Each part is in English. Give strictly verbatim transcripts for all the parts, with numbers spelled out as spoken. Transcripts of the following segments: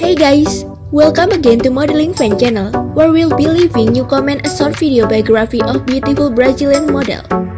Hey guys, welcome again to Modeling Fan Channel, where we'll be leaving you comment a short video biography of beautiful Brazilian model.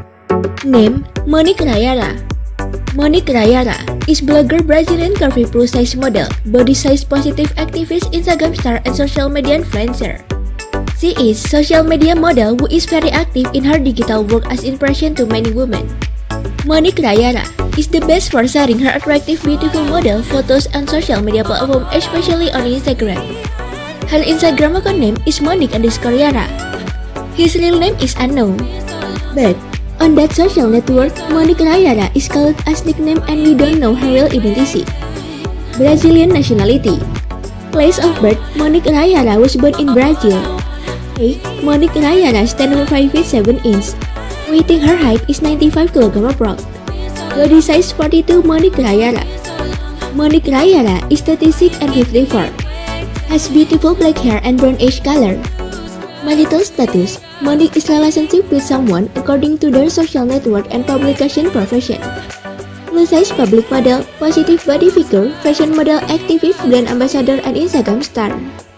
Name: Monique Rayara. Monique Rayara is blogger, Brazilian curvy plus size model, body size positive activist, Instagram star, and social media influencer. She is social media model who is very active in her digital work as inspiration to many women. Monique Rayara is the best for sharing her attractive, beautiful model photos on social media platform, especially on Instagram. Her Instagram account name is Monique underscore Rayara. His real name is unknown, but on that social network, Monique Rayara is called as nickname and we don't know her real identity. Brazilian nationality. Place of birth: Monique Rayara was born in Brazil. Height: Monique Rayara stands five feet seven inches. Weighting her height is ninety-five kilograms approx. Body size forty-two. Monique Rayara. Monique Rayara is thirty-six and fifty-four. Has beautiful black hair and brown age color. Marital status: Monique is relationship with someone according to their social network and publication profession. Plus size public model, positive body figure, fashion model, activist, brand ambassador, and Instagram star.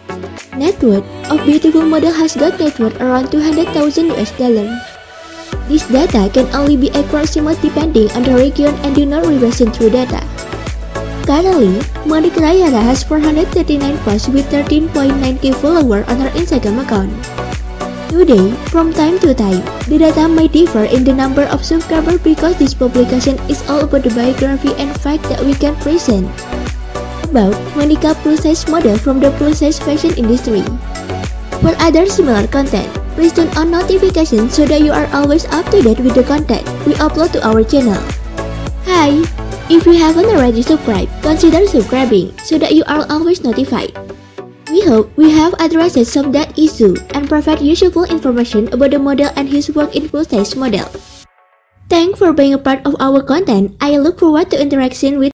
Net worth of beautiful model has got net worth around two hundred thousand U S dollars. This data can only be approximate depending on the region and do not represent true data. Currently, Monique Rayara has four hundred thirty-nine posts with thirteen point nine K followers on her Instagram account. Today, from time to time, the data may differ in the number of subscribers because this publication is all about the biography and fact that we can present about Monique plus size model from the plus size fashion industry. For other similar content, please turn on notifications so that you are always up to date with the content we upload to our channel. Hi! If you haven't already subscribed, consider subscribing so that you are always notified. We hope we have addressed some that issue and provide useful information about the model and his work in plus size model. Thanks for being a part of our content. I look forward to interaction with